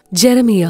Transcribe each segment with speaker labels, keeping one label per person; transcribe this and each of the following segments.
Speaker 1: ജെറമിയ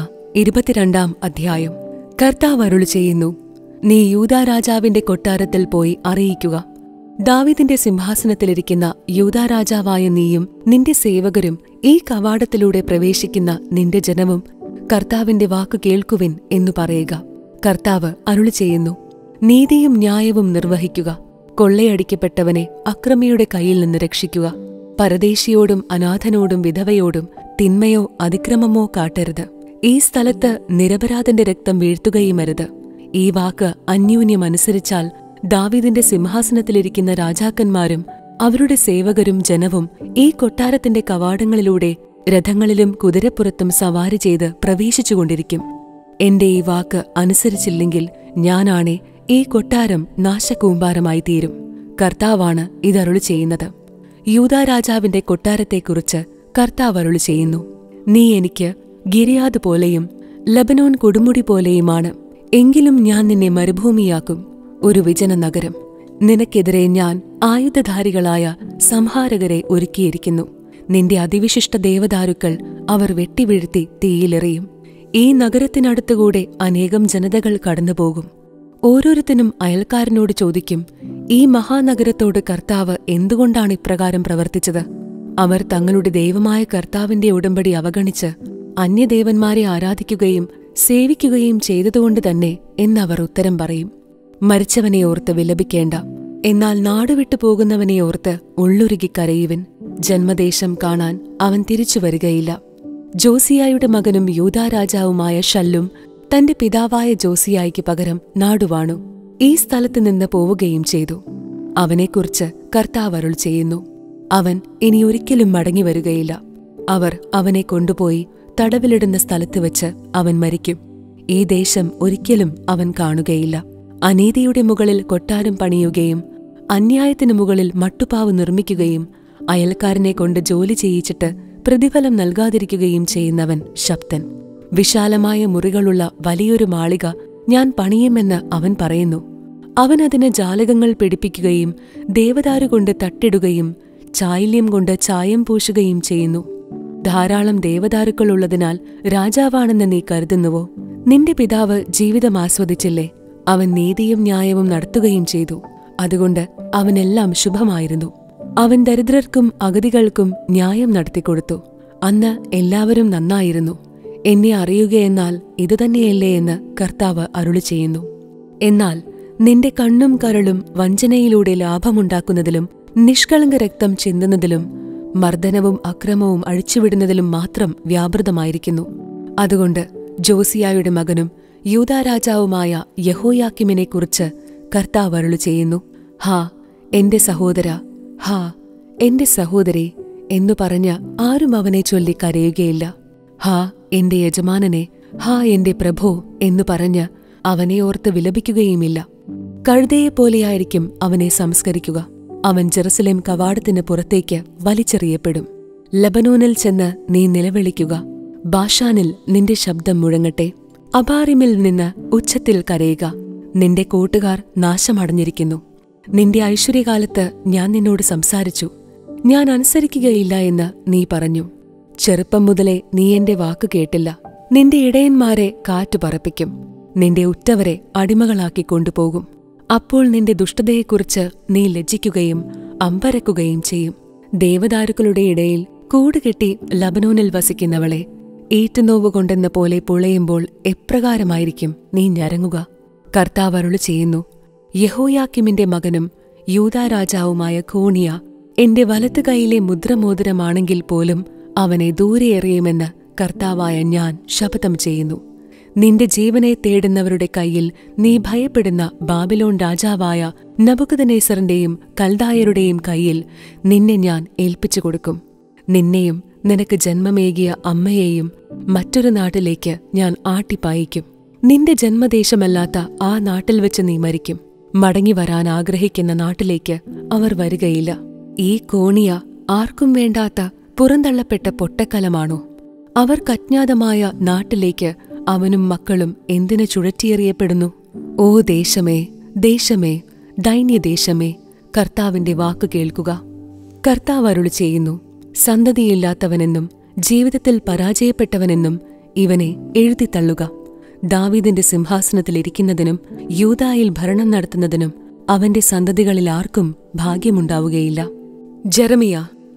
Speaker 1: 22 അധ്യായം. കർത്താവ് അരുളി ചെയ്യുന്നു, നീ യൂദാ രാജാവിന്റെ കൊട്ടാരത്തിൽ പോയി അറിയിക്കുക. ദാവീദിന്റെ സിംഹാസനത്തിലിരിക്കുന്ന യൂദാ രാജാവായ നീയും നിന്റെ സേവകരും ഈ കവാടത്തിലൂടെ പ്രവേശിക്കുന്ന നിന്റെ ജനവും കർത്താവിന്റെ വാക്കു കേൾക്കുവിൻ എന്നു പറയുക. കർത്താവ് അരുളി ചെയ്യുന്നു, നീതിയും ന്യായവും നിർവഹിക്കുക. കൊള്ളയടിക്കപ്പെട്ടവനെ അക്രമിയുടെ കയ്യിൽ നിന്ന് രക്ഷിക്കുക. പരദേശിയോടും അനാഥനോടും വിധവയോടും തിന്മയോ അതിക്രമമോ കാട്ടരുത്. ഈ സ്ഥലത്ത് നിരപരാധന്റെ രക്തം വീഴ്ത്തുകയുമരുത്. ഈ വാക്ക് അന്യോന്യമനുസരിച്ചാൽ ദാവീദിന്റെ സിംഹാസനത്തിലിരിക്കുന്ന രാജാക്കന്മാരും അവരുടെ സേവകരും ജനവും ഈ കൊട്ടാരത്തിന്റെ കവാടങ്ങളിലൂടെ രഥങ്ങളിലും കുതിരപ്പുറത്തും സവാരി ചെയ്ത് പ്രവേശിച്ചുകൊണ്ടിരിക്കും. എന്റെ ഈ വാക്ക് അനുസരിച്ചില്ലെങ്കിൽ ഞാനാണെ ഈ കൊട്ടാരം നാശകൂമ്പാരമായി തീരും. കർത്താവാണ് ഇതരുളി ചെയ്യുന്നത്. യൂദാ രാജാവിന്റെ കൊട്ടാരത്തെക്കുറിച്ച് കർത്താവ് അരുളി ചെയ്യുന്നു, നീ എനിക്ക് ഗിരിയാദ് പോലെയും ലബനോൻ കൊടുമുടി പോലെയുമാണ്. എങ്കിലും ഞാൻ നിന്നെ മരുഭൂമിയാക്കും, ഒരു വിജന നഗരം. നിനക്കെതിരെ ഞാൻ ആയുധധാരികളായ സംഹാരകരെ ഒരുക്കിയിരിക്കുന്നു. നിന്റെ അതിവിശിഷ്ട ദേവദാരുക്കൾ അവർ വെട്ടിവീഴ്ത്തി തീയിലെറിയും. ഈ നഗരത്തിനടുത്തുകൂടെ അനേകം ജനതകൾ കടന്നുപോകും. ഓരോരുത്തനും അയൽക്കാരനോട് ചോദിക്കും, ഈ മഹാനഗരത്തോട് കർത്താവ് എന്തുകൊണ്ടാണ് ഇപ്രകാരം പ്രവർത്തിച്ചത്? അവർ തങ്ങളുടെ ദൈവമായ കർത്താവിന്റെ ഉടമ്പടി അവഗണിച്ച് അന്യദേവന്മാരെ ആരാധിക്കുകയും സേവിക്കുകയും ചെയ്തതുകൊണ്ട് തന്നെ എന്നവർ ഉത്തരം പറയും. മരിച്ചവനെ ഓർത്ത് വിലപിക്കേണ്ട, എന്നാൽ നാടുവിട്ടു പോകുന്നവനെ ഓർത്ത് ഉള്ളുരുകി കരയുവിൻ. ജന്മദേശം കാണാൻ അവൻ തിരിച്ചു വരികയില്ല. ജോസിയായുടെ മകനും യൂദാ രാജാവുമായ ഷല്ലും തന്റെ പിതാവായ ജോസിയായ്ക്ക് പകരം നാടുവാണു. ഈ സ്ഥലത്ത് നിന്ന് പോവുകയും ചെയ്തു. അവനെക്കുറിച്ച് കർത്താവ് അരുൾ ചെയ്യുന്നു, അവൻ ഇനി ഒരിക്കലും മടങ്ങിവരുകയില്ല. അവർ അവനെ കൊണ്ടുപോയി തടവിലിടുന്ന സ്ഥലത്ത് വെച്ച് അവൻ മരിക്കും. ഈ ദേശം ഒരിക്കലും അവൻ കാണുകയില്ല. അനീതിയുടെ മുകളിൽ കൊട്ടാരം പണിയുകയും അന്യായത്തിനു മുകളിൽ മട്ടുപാവ് നിർമ്മിക്കുകയും അയൽക്കാരനെ കൊണ്ട് ജോലി ചെയ്യിച്ചിട്ട് പ്രതിഫലം നൽകാതിരിക്കുകയും ചെയ്യുന്നവൻ ശബ്ദൻ. വിശാലമായ മുറികളുള്ള വലിയൊരു മാളിക ഞാൻ പണിയുമെന്ന് അവൻ പറയുന്നു. അവൻ അതിന് ജാലകങ്ങൾ പിടിപ്പിക്കുകയും ദേവദാരുകൊണ്ട് തട്ടിടുകയും ചായല്യം കൊണ്ട് ചായം പൂശുകയും ചെയ്യുന്നു. ധാരാളം ദേവദാരുക്കളുള്ളതിനാൽ രാജാവാണെന്ന് നീ കരുതുന്നുവോ? നിന്റെ പിതാവ് ജീവിതം ആസ്വദിച്ചില്ലേ? അവൻ നീതിയും ന്യായവും നടത്തുകയും ചെയ്തു. അതുകൊണ്ട് അവനെല്ലാം ശുഭമായിരുന്നു. അവൻ ദരിദ്രർക്കും അഗതികൾക്കും ന്യായം നടത്തിക്കൊടുത്തു. അന്ന് എല്ലാവരും നന്നായിരുന്നു. എന്നെ അറിയുകയെന്നാൽ ഇതുതന്നെയല്ലേ എന്ന് കർത്താവ് അരുളി ചെയ്യുന്നു. എന്നാൽ നിന്റെ കണ്ണും കരളും വഞ്ചനയിലൂടെ ലാഭമുണ്ടാക്കുന്നതിലും നിഷ്കളങ്ക രക്തം ചിന്തുന്നതിലും മർദ്ദനവും അക്രമവും അഴിച്ചുവിടുന്നതിലും മാത്രം വ്യാപൃതമായിരിക്കുന്നു. അതുകൊണ്ട് ജോസിയായുടെ മകനും യൂദാ രാജാവുമായ യഹോയാക്കിമിനെക്കുറിച്ച് കർത്താവ് അരുളി ചെയ്യുന്നു, ഹാ എന്റെ സഹോദര, ഹാ എന്റെ സഹോദരി എന്നു പറഞ്ഞ ആരും അവനെ ചൊല്ലി കരയുകയില്ല. ഹാ എന്റെ യജമാനനെ, ഹാ എന്റെ പ്രഭോ എന്നു പറഞ്ഞ് അവനെ ഓർത്ത് വിലപിക്കുകയുമില്ല. കഴുതയെപ്പോലെയായിരിക്കും അവനെ സംസ്കരിക്കുക. അവൻ ജെറുസലേം കവാടത്തിന് പുറത്തേക്ക് വലിച്ചെറിയപ്പെടും. ലബനോനിൽ ചെന്ന് നീ നിലവിളിക്കുക. ബാഷാനിൽ നിന്റെ ശബ്ദം മുഴങ്ങട്ടെ. അബാറിമിൽ നിന്ന് ഉച്ചത്തിൽ കരയുക. നിന്റെ കൂട്ടുകാർ നാശമടഞ്ഞിരിക്കുന്നു. നിന്റെ ഐശ്വര്യകാലത്ത് ഞാൻ നിന്നോട് സംസാരിച്ചു. ഞാൻ അനുസരിക്കുകയില്ല എന്ന് നീ പറഞ്ഞു. ചെറുപ്പം മുതലേ നീ എന്റെ വാക്കു കേട്ടില്ല. നിന്റെ ഇടയന്മാരെ കാറ്റു പറപ്പിക്കും. നിന്റെ ഉറ്റവരെ അടിമകളാക്കി കൊണ്ടുപോകും. അപ്പോൾ നിന്റെ ദുഷ്ടതയെക്കുറിച്ച് നീ ലജ്ജിക്കുകയും അമ്പരക്കുകയും ചെയ്യും. ദേവദാരുക്കളുടെ ഇടയിൽ കൂടുകെട്ടി ലബനോനിൽ വസിക്കുന്നവളെ, ഈറ്റുനോവുകൊണ്ടെന്ന പോലെ പുളയുമ്പോൾ എപ്രകാരമായിരിക്കും നീ ഞരങ്ങുക? കർത്താവ് അരുളി ചെയ്യുന്നു, യഹോയാക്കിമിന്റെ മകനും യൂദാ രാജാവുമായ കോണിയ എന്റെ വലത്തു കൈയിലെ മുദ്രമോതിരമാണെങ്കിൽ പോലും അവനെ ദൂരെ എറിയുമെന്ന് കർത്താവായ ഞാൻ ശപഥം ചെയ്യുന്നു. നിന്റെ ജീവനെ തേടുന്നവരുടെ കയ്യിൽ നീ ഭയപ്പെടുന്ന ബാബിലോൺ രാജാവായ നബൂഖദ്നേസറിന്റെയും കൽദായരുടെയും കയ്യിൽ നിന്നെ ഞാൻ ഏൽപ്പിച്ചു കൊടുക്കും. നിന്നെയും നിനക്ക് ജന്മമേകിയ അമ്മയെയും മറ്റൊരു നാട്ടിലേക്ക് ഞാൻ ആട്ടിപ്പായിക്കും. നിന്റെ ജന്മദേശമല്ലാത്ത ആ നാട്ടിൽ വെച്ച് നീ മരിക്കും. മടങ്ങിവരാൻ ആഗ്രഹിക്കുന്ന നാട്ടിലേക്ക് അവർ വരികയില്ല. ഈ കോണിയ ആർക്കും വേണ്ടാത്ത പുറന്തള്ളപ്പെട്ട പൊട്ടക്കലമാണോ? അവർക്കജ്ഞാതമായ നാട്ടിലേക്ക് അവനും മക്കളും എന്തിനു ചുഴറ്റിയെറിയപ്പെടുന്നു? ഓ ദേശമേ, ദേശമേ, ദൈന്യദേശമേ, കർത്താവിന്റെ വാക്കു കേൾക്കുക. കർത്താവ് അരുളി ചെയ്യുന്നു, സന്തതിയില്ലാത്തവനെന്നും ജീവിതത്തിൽ പരാജയപ്പെട്ടവനെന്നും ഇവനെ എഴുതിത്തള്ളുക. ദാവീദിന്റെ സിംഹാസനത്തിലിരിക്കുന്നതിനും യൂദായിൽ ഭരണം നടത്തുന്നതിനും അവന്റെ സന്തതികളിൽ ആർക്കും ഭാഗ്യമുണ്ടാവുകയില്ല. ജെറമിയ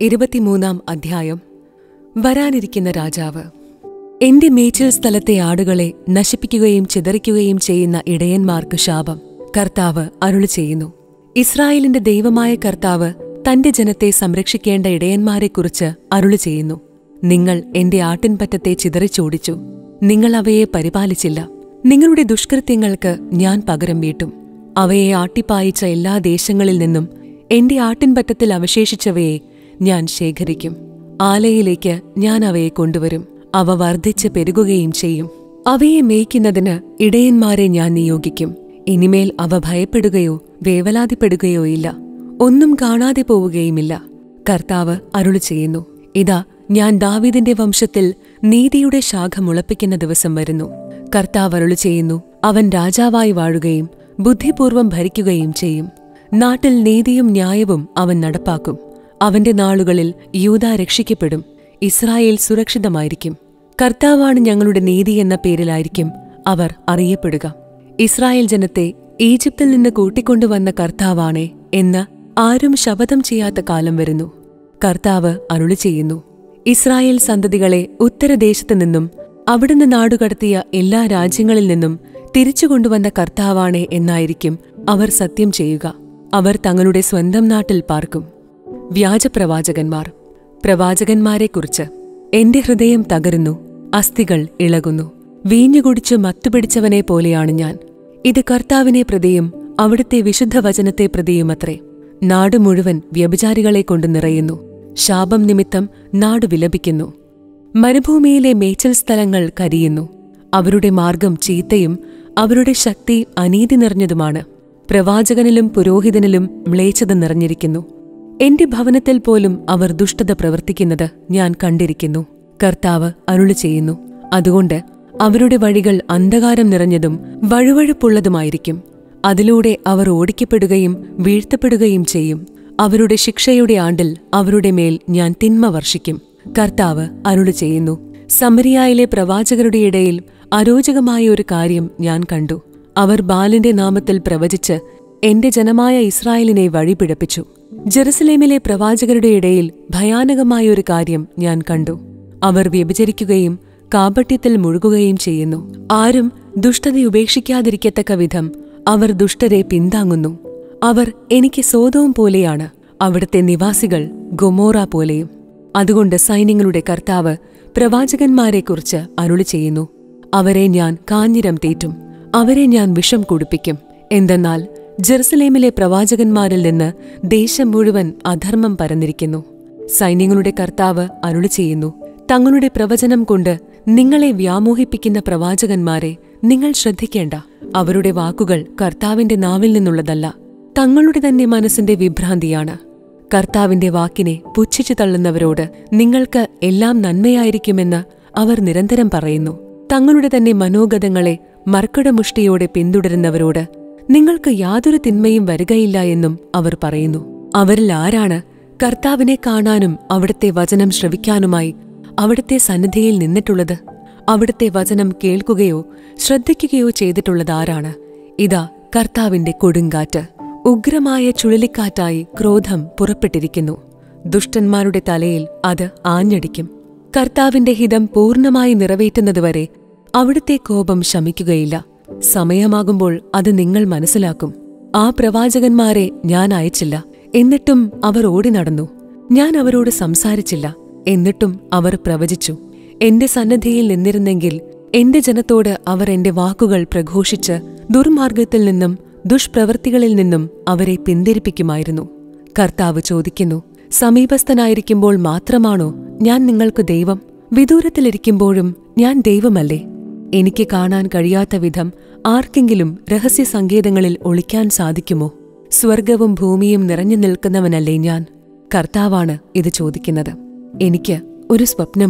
Speaker 1: 23 അധ്യായം. വരാനിരിക്കുന്ന രാജാവ്. എന്റെ മേച്ചിൽ സ്ഥലത്തെ ആടുകളെ നശിപ്പിക്കുകയും ചിതറിക്കുകയും ചെയ്യുന്ന ഇടയന്മാർക്ക് ശാപം. കർത്താവ് അരുളി ചെയ്യുന്നു. ഇസ്രായേലിന്റെ ദൈവമായ കർത്താവ് തന്റെ ജനത്തെ സംരക്ഷിക്കേണ്ട ഇടയന്മാരെക്കുറിച്ച് അരുളി ചെയ്യുന്നു. നിങ്ങൾ എന്റെ ആട്ടിൻപറ്റത്തെ ചിതറിച്ചോടിച്ചു. നിങ്ങൾ അവയെ പരിപാലിച്ചില്ല. നിങ്ങളുടെ ദുഷ്കൃത്യങ്ങൾക്ക് ഞാൻ പകരം വീട്ടും. അവയെ ആട്ടിപ്പായിച്ച എല്ലാ ദേശങ്ങളിൽ നിന്നും എന്റെ ആട്ടിൻപറ്റത്തിൽ അവശേഷിച്ചവയെ ഞാൻ ശേഖരിക്കും. ആലയിലേക്ക് ഞാൻ അവയെ കൊണ്ടുവരും. അവ വർദ്ധിച്ച് പെരുകുകയും ചെയ്യും. അവയെ മേയ്ക്കുന്നതിന് ഇടയന്മാരെ ഞാൻ നിയോഗിക്കും. ഇനിമേൽ അവ ഭയപ്പെടുകയോ വേവലാതിപ്പെടുകയോ ഇല്ല. ഒന്നും കാണാതെ പോവുകയുമില്ല. കർത്താവ് അരുളി ചെയ്യുന്നു. ഇതാ, ഞാൻ ദാവീദിന്റെ വംശത്തിൽ നീതിയുടെ ശാഖ മുളപ്പിക്കുന്ന ദിവസം വരുന്നു. കർത്താവ് അരുളി ചെയ്യുന്നു. അവൻ രാജാവായി വാഴുകയും ബുദ്ധിപൂർവം ഭരിക്കുകയും ചെയ്യും. നാട്ടിൽ നീതിയും ന്യായവും അവൻ നടപ്പാക്കും. അവന്റെ നാളുകളിൽ യൂദാ രക്ഷിക്കപ്പെടും. ഇസ്രായേൽ സുരക്ഷിതമായിരിക്കും. കർത്താവാണ് ഞങ്ങളുടെ നീതി എന്ന പേരിലായിരിക്കും അവർ അറിയപ്പെടുക. ഇസ്രായേൽ ജനത്തെ ഈജിപ്തിൽ നിന്ന് കൂട്ടിക്കൊണ്ടുവന്ന കർത്താവാണേ എന്ന് ആരും ശപഥം ചെയ്യാത്ത കാലം വരുന്നു. കർത്താവ് അരുളി ചെയ്യുന്നു. ഇസ്രായേൽ സന്തതികളെ ഉത്തരദേശത്തു നിന്നും അവിടുന്ന് നാടുകടത്തിയ എല്ലാ രാജ്യങ്ങളിൽ നിന്നും തിരിച്ചുകൊണ്ടുവന്ന കർത്താവാണേ എന്നായിരിക്കും അവർ സത്യം ചെയ്യുക. അവർ തങ്ങളുടെ സ്വന്തം നാട്ടിൽ പാർക്കും. വ്യാജപ്രവാചകന്മാർ. പ്രവാചകന്മാരെക്കുറിച്ച്. എന്റെ ഹൃദയം തകരുന്നു, അസ്ഥികൾ ഇളകുന്നു. വീഞ്ഞുകുടിച്ചു മത്തുപിടിച്ചവനെ പോലെയാണ് ഞാൻ. ഇത് കർത്താവിനെ പ്രതിയും അവിടുത്തെ വിശുദ്ധ വചനത്തെ പ്രതിയുമത്രേ. നാട് മുഴുവൻ വ്യഭിചാരികളെ കൊണ്ട് നിറയുന്നു. ശാപം നിമിത്തം നാട് വിലപിക്കുന്നു. മരുഭൂമിയിലെ മേച്ചൽ സ്ഥലങ്ങൾ കരിയുന്നു. അവരുടെ മാർഗം ചീത്തയും അവരുടെ ശക്തി അനീതി നിറഞ്ഞതുമാണ്. പ്രവാചകനിലും പുരോഹിതനിലും മ്ലേച്ഛത നിറഞ്ഞിരിക്കുന്നു. എന്റെ ഭവനത്തിൽ പോലും അവർ ദുഷ്ടത പ്രവർത്തിക്കുന്നത് ഞാൻ കണ്ടിരിക്കുന്നു. കർത്താവ് അരുളി ചെയ്യുന്നു. അതുകൊണ്ട് അവരുടെ വഴികൾ അന്ധകാരം നിറഞ്ഞതും വഴുവഴുപ്പുള്ളതുമായിരിക്കും. അതിലൂടെ അവർ ഓടിക്കപ്പെടുകയും വീഴ്ത്തപ്പെടുകയും ചെയ്യും. അവരുടെ ശിക്ഷയുടെ ആണ്ടിൽ അവരുടെ മേൽ ഞാൻ തിന്മ വർഷിക്കും. കർത്താവ് അരുളി ചെയ്യുന്നു. സമരിയായിലെ പ്രവാചകരുടെ ഇടയിൽ അരോചകമായ ഒരു കാര്യം ഞാൻ കണ്ടു. അവർ ബാലിന്റെ നാമത്തിൽ പ്രവചിച്ച് എന്റെ ജനമായ ഇസ്രായേലിനെ വഴിപിഴപ്പിച്ചു. ജെറുസലേമിലെ പ്രവാചകരുടെ ഇടയിൽ ഭയാനകമായ ഒരു കാര്യം ഞാൻ കണ്ടു. അവർ വ്യഭിചരിക്കുകയും കാപട്യത്തിൽ മുഴുകുകയും ചെയ്യുന്നു. ആരും ദുഷ്ടത ഉപേക്ഷിക്കാതിരിക്കത്തക്ക വിധം അവർ ദുഷ്ടരെ പിന്താങ്ങുന്നു. അവർ എനിക്ക് സോദോം പോലെയാണ്, അവിടുത്തെ നിവാസികൾ ഗൊമോറ പോലെയും. അതുകൊണ്ട് സൈന്യങ്ങളുടെ കർത്താവ് പ്രവാചകന്മാരെക്കുറിച്ച് അരുളി ചെയ്യുന്നു. അവരെ ഞാൻ കാഞ്ഞിരം തീറ്റും, അവരെ ഞാൻ വിഷം കുടിപ്പിക്കും. എന്തെന്നാൽ ജെറുസലേമിലെ പ്രവാചകന്മാരിൽ നിന്ന് ദേശം മുഴുവൻ അധർമ്മം പരന്നിരിക്കുന്നു. സൈന്യങ്ങളുടെ കർത്താവ് അരുളി ചെയ്യുന്നു. തങ്ങളുടെ പ്രവചനം കൊണ്ട് നിങ്ങളെ വ്യാമോഹിപ്പിക്കുന്ന പ്രവാചകന്മാരെ നിങ്ങൾ ശ്രദ്ധിക്കേണ്ട. അവരുടെ വാക്കുകൾ കർത്താവിന്റെ നാവിൽ നിന്നുള്ളതല്ല, തങ്ങളുടെ തന്നെ മനസ്സിന്റെ വിഭ്രാന്തിയാണ്. കർത്താവിന്റെ വാക്കിനെ പുച്ഛിച്ചു തള്ളുന്നവരോട് നിങ്ങൾക്ക് എല്ലാം നന്മയായിരിക്കുമെന്ന് അവർ നിരന്തരം പറയുന്നു. തങ്ങളുടെ തന്നെ മനോഗതങ്ങളെ മർക്കടമുഷ്ടിയോടെ പിന്തുടരുന്നവരോട് നിങ്ങൾക്ക് യാതൊരു തിന്മയും വരികയില്ല എന്നും അവർ പറയുന്നു. അവരിൽ ആരാണ് കർത്താവിനെ കാണാനും അവിടുത്തെ വചനം ശ്രവിക്കാനുമായി അവിടുത്തെ സന്നിധിയിൽ നിന്നിട്ടുള്ളത്? അവിടുത്തെ വചനം കേൾക്കുകയോ ശ്രദ്ധിക്കുകയോ ചെയ്തിട്ടുള്ളതാരാണ്? ഇതാ കർത്താവിന്റെ കൊടുങ്കാറ്റ്, ഉഗ്രമായ ചുഴലിക്കാറ്റായി ക്രോധം പുറപ്പെട്ടിരിക്കുന്നു. ദുഷ്ടന്മാരുടെ തലയിൽ അത് ആഞ്ഞടിക്കും. കർത്താവിന്റെ ഹിതം പൂർണ്ണമായി നിറവേറ്റുന്നതുവരെ അവിടുത്തെ കോപം ശമിക്കുകയില്ല. സമയമാകുമ്പോൾ അത് നിങ്ങൾ മനസ്സിലാക്കും. ആ പ്രവാചകന്മാരെ ഞാൻ അയച്ചില്ല, എന്നിട്ടും അവർ ഓടി നടന്നു. ഞാൻ അവരോട് സംസാരിച്ചില്ല, എന്നിട്ടും അവർ പ്രവചിച്ചു. എന്റെ സന്നദ്ധിയിൽ നിന്നിരുന്നെങ്കിൽ എന്റെ ജനത്തോട് അവർ എന്റെ വാക്കുകൾ പ്രഘോഷിച്ച് ദുർമാർഗത്തിൽ നിന്നും ദുഷ്പ്രവൃത്തികളിൽ നിന്നും അവരെ പിന്തിരിപ്പിക്കുമായിരുന്നു. കർത്താവ് ചോദിക്കുന്നു, സമീപസ്ഥനായിരിക്കുമ്പോൾ മാത്രമാണോ ഞാൻ നിങ്ങൾക്ക് ദൈവം? വിദൂരത്തിലിരിക്കുമ്പോഴും ഞാൻ ദൈവമല്ലേ? എനിക്ക് കാണാൻ കഴിയാത്ത വിധം ആർക്കെങ്കിലും രഹസ്യ സങ്കേതങ്ങളിൽ ഒളിക്കാൻ സാധിക്കുമോ? സ്വർഗവും ഭൂമിയും നിറഞ്ഞു നിൽക്കുന്നവനല്ലേ ഞാൻ? കർത്താവാണ് ഇത് ചോദിക്കുന്നത്. എനിക്ക് ഒരു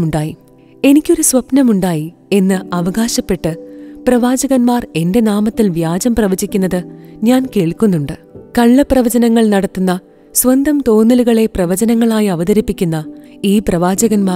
Speaker 1: സ്വപ്നമുണ്ടായി എന്ന് അവകാശപ്പെട്ട് പ്രവാചകന്മാർ എന്റെ നാമത്തിൽ വ്യാജം പ്രവചിക്കുന്നത് ഞാൻ കേൾക്കുന്നുണ്ട്. കള്ളപ്രവചനങ്ങൾ നടത്തുന്ന, സ്വന്തം തോന്നലുകളെ പ്രവചനങ്ങളായി അവതരിപ്പിക്കുന്ന ഈ പ്രവാചകന്മാർ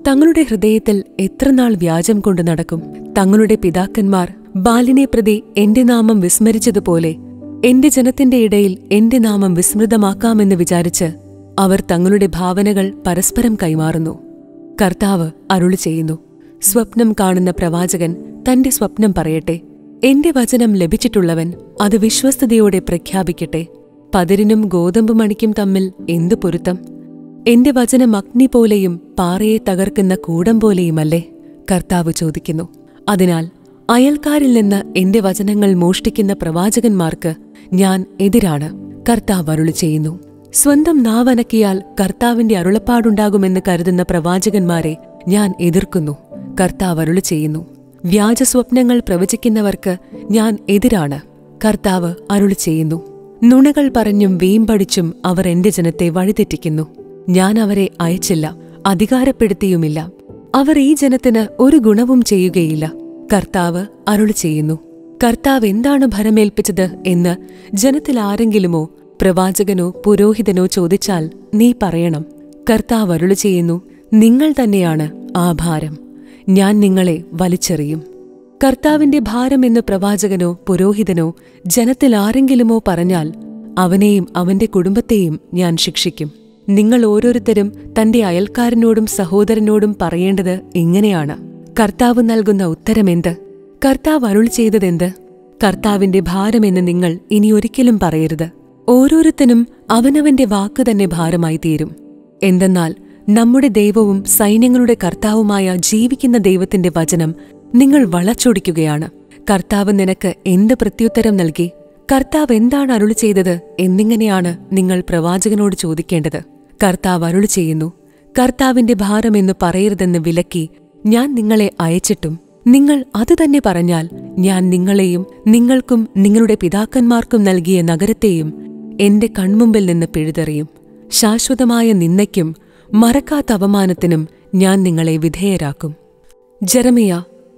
Speaker 1: തങ്ങളുടെ ഹൃദയത്തിൽ എത്രനാൾ വ്യാജം കൊണ്ടു നടക്കും? തങ്ങളുടെ പിതാക്കന്മാർ ബാലിനെ പ്രതി എന്റെ നാമം വിസ്മരിച്ചതുപോലെ എന്റെ ജനത്തിന്റെ ഇടയിൽ എന്റെ നാമം വിസ്മൃതമാക്കാമെന്ന് വിചാരിച്ച് അവർ തങ്ങളുടെ ഭാവനകൾ പരസ്പരം കൈമാറുന്നു. കർത്താവ് അരുളി ചെയ്യുന്നു, സ്വപ്നം കാണുന്ന പ്രവാചകൻ തന്റെ സ്വപ്നം പറയട്ടെ. എന്റെ വചനം ലഭിച്ചിട്ടുള്ളവൻ അത് വിശ്വസ്തയോടെ പ്രഖ്യാപിക്കട്ടെ. പതിരിനും ഗോതമ്പ് മണിക്കും തമ്മിൽ എന്തു പൊരുത്തം? എന്റെ വചനം അഗ്നി പോലെയും പാറയെ തകർക്കുന്ന കൂടം പോലെയുമല്ലേ? കർത്താവ് ചോദിക്കുന്നു. അതിനാൽ അയൽക്കാരിൽ നിന്ന് എന്റെ വചനങ്ങൾ മോഷ്ടിക്കുന്ന പ്രവാചകന്മാർക്ക് ഞാൻ എതിരാണ്. കർത്താവ് അരുളി ചെയ്യുന്നു. സ്വന്തം നാവനക്കിയാൽ കർത്താവിന്റെ അരുളപ്പാടുണ്ടാകുമെന്ന് കരുതുന്ന പ്രവാചകന്മാരെ ഞാൻ എതിർക്കുന്നു. കർത്താവ് അരുളി ചെയ്യുന്നു. വ്യാജസ്വപ്നങ്ങൾ പ്രവചിക്കുന്നവർക്ക് ഞാൻ എതിരാണ്. കർത്താവ് അരുളി ചെയ്യുന്നു. നുണകൾ പറഞ്ഞും വീമ്പടിച്ചും അവർ എന്റെ ജനത്തെ വഴിതെറ്റിക്കുന്നു. ഞാൻ അവരെ അയച്ചില്ല, അധികാരപ്പെടുത്തിയുമില്ല. അവർ ഈ ജനത്തിന് ഒരു ഗുണവും ചെയ്യുകയില്ല. കർത്താവ് അരുളി ചെയ്യുന്നു. കർത്താവ് എന്താണ് ഭരമേൽപ്പിച്ചത് എന്ന് ജനത്തിൽ ആരെങ്കിലുമോ പ്രവാചകനോ പുരോഹിതനോ ചോദിച്ചാൽ നീ പറയണം. കർത്താവ് അരുളി ചെയ്യുന്നു, നിങ്ങൾ തന്നെയാണ് ആ ഭാരം. ഞാൻ നിങ്ങളെ വലിച്ചെറിയും. കർത്താവിന്റെ ഭാരമെന്ന് പ്രവാചകനോ പുരോഹിതനോ ജനത്തിൽ ആരെങ്കിലുമോ പറഞ്ഞാൽ അവനെയും അവന്റെ കുടുംബത്തെയും ഞാൻ ശിക്ഷിക്കും. നിങ്ങൾ ഓരോരുത്തരും തന്റെ അയൽക്കാരനോടും സഹോദരനോടും പറയേണ്ടത് ഇങ്ങനെയാണ്: കർത്താവ് നൽകുന്ന ഉത്തരമെന്ത്? കർത്താവ് അരുളി ചെയ്തതെന്ത്? കർത്താവിന്റെ ഭാരമെന്ന് നിങ്ങൾ ഇനിയൊരിക്കലും പറയരുത്. ഓരോരുത്തനും അവനവന്റെ വാക്ക് തന്നെ ഭാരമായി തീരും. എന്തെന്നാൽ നമ്മുടെ ദൈവവും സൈന്യങ്ങളുടെ കർത്താവുമായ ജീവിക്കുന്ന ദൈവത്തിന്റെ വചനം നിങ്ങൾ വളച്ചൊടിക്കുകയാണ്. കർത്താവ് നിനക്ക് എന്ത് പ്രത്യുത്തരം നൽകി? കർത്താവ് എന്താണ് അരുളി ചെയ്തത് എന്നിങ്ങനെയാണ് നിങ്ങൾ പ്രവാചകനോട് ചോദിക്കേണ്ടത്. കർത്താവ് അരുളി ചെയ്യുന്നു, കർത്താവിന്റെ ഭാരമെന്ന് പറയരുതെന്ന് വിലക്കി ഞാൻ നിങ്ങളെ അയച്ചിട്ടും നിങ്ങൾ അതുതന്നെ പറഞ്ഞാൽ ഞാൻ നിങ്ങളെയും നിങ്ങൾക്കും നിങ്ങളുടെ പിതാക്കന്മാർക്കും നൽകിയ നഗരത്തെയും എന്റെ കൺമുമ്പിൽ നിന്ന് പിഴുതെറിയും. ശാശ്വതമായ നിന്ദയ്ക്കും മറക്കാത്ത അപമാനത്തിനും ഞാൻ നിങ്ങളെ വിധേയരാക്കും. ജെറമിയ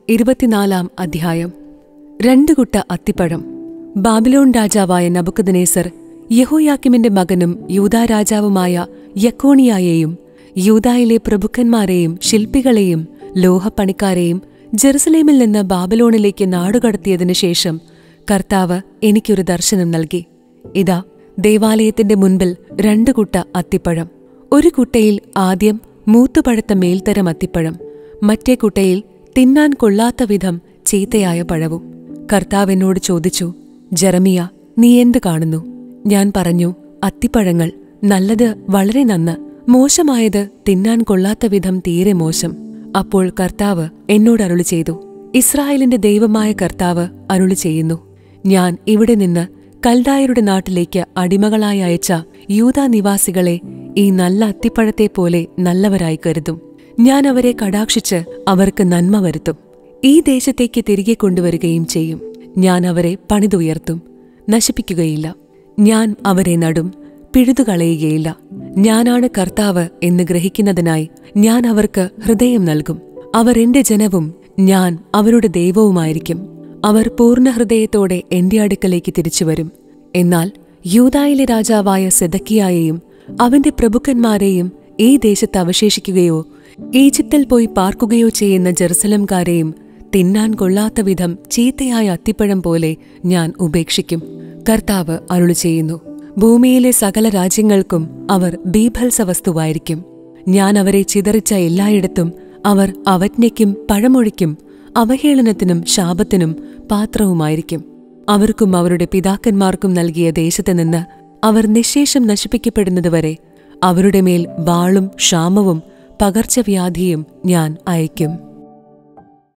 Speaker 1: 24 അധ്യായം. 2 കുട്ട അത്തിപ്പഴം. ബാബിലോൺ രാജാവായ നബുക്കദ്നേസർ യെഹോയാക്കിമിന്റെ മകനും യൂദാ രാജാവുമായ യെക്കോണിയായെയും യൂദായിലെ പ്രഭുക്കന്മാരെയും ശില്പികളെയും ലോഹപ്പണിക്കാരെയും ജെറുസലേമിൽ നിന്ന് ബാബിലോണിലേക്ക് നാടുകടത്തിയതിനു ശേഷം കർത്താവ് എനിക്കൊരു ദർശനം നൽകി. ഇതാ, ദേവാലയത്തിന്റെ മുൻപിൽ 2 കുട്ട അത്തിപ്പഴം. ഒരു കുട്ടയിൽ ആദ്യം മൂത്തുപഴുത്ത മേൽത്തരം അത്തിപ്പഴം, മറ്റേ കുട്ടയിൽ തിന്നാൻ കൊള്ളാത്ത വിധം ചീത്തയായ പഴവും. കർത്താവ് എന്നോട് ചോദിച്ചു, ജെറമിയ, നീ എന്ത് കാണുന്നു? ഞാൻ പറഞ്ഞു, അത്തിപ്പഴങ്ങൾ. നല്ലത് വളരെ നന്ന്, മോശമായത് തിന്നാൻ കൊള്ളാത്ത വിധം തീരെ മോശം. അപ്പോൾ കർത്താവ് എന്നോട് അരുളി ചെയ്തു, ഇസ്രായേലിന്റെ ദൈവമായ കർത്താവ് അരുളി ചെയ്യുന്നു, ഞാൻ ഇവിടെ നിന്ന് കൽദായരുടെ നാട്ടിലേക്ക് അടിമകളായി അയച്ച യൂദാ നിവാസികളെ ഈ നല്ല അത്തിപ്പഴത്തെപ്പോലെ നല്ലവരായി കരുതും. ഞാൻ അവരെ കടാക്ഷിച്ച് അവർക്ക് നന്മ വരുത്തും. ഈ ദേശത്തേക്ക് തിരികെ കൊണ്ടുവരികയും ചെയ്യും. ഞാൻ അവരെ പണിതുയർത്തും, നശിപ്പിക്കുകയില്ല. ഞാൻ അവരെ നടും, പിഴുതുകളയുകയില്ല. ഞാനാണ് കർത്താവ് എന്ന് ഗ്രഹിക്കുന്നതിനായി ഞാൻ അവർക്ക് ഹൃദയം നൽകും. അവർ എന്റെ ജനവും ഞാൻ അവരുടെ ദൈവവുമായിരിക്കും. അവർ പൂർണ്ണ ഹൃദയത്തോടെ എന്റെ അടുക്കലേക്ക് തിരിച്ചുവരും. എന്നാൽ യൂദായിലെ രാജാവായ സെദക്കിയായെയും അവന്റെ പ്രഭുക്കന്മാരെയും ഈ ദേശത്ത് അവശേഷിക്കുകയോ ഈജിപ്തിൽ പോയി പാർക്കുകയോ ചെയ്യുന്ന ജെറുസലംകാരെയും തിന്നാൻ കൊള്ളാത്ത വിധം ചീത്തയായ അത്തിപ്പഴം പോലെ ഞാൻ ഉപേക്ഷിക്കും. കർത്താവ് അരുളി ചെയ്യുന്നു, ഭൂമിയിലെ സകല രാജ്യങ്ങൾക്കും അവർ ബീഭത്സവസ്തുവായിരിക്കും. ഞാൻ അവരെ ചിതറിച്ച എല്ലായിടത്തും അവർ അവജ്ഞയ്ക്കും പഴമൊഴിക്കും അവഹേളനത്തിനും ശാപത്തിനും പാത്രവുമായിരിക്കും. അവർക്കും അവരുടെ പിതാക്കന്മാർക്കും നൽകിയ ദേശത്തുനിന്ന് അവർ നിശ്ശേഷം നശിപ്പിക്കപ്പെടുന്നതുവരെ അവരുടെ മേൽ വാളും ക്ഷാമവും പകർച്ചവ്യാധിയും ഞാൻ അയക്കും.